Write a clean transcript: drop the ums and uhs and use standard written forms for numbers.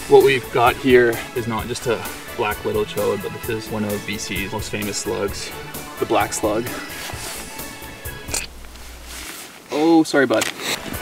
What we've got here is not just a black little chode, but this is one of BC's most famous slugs, the black slug. Oh, sorry bud.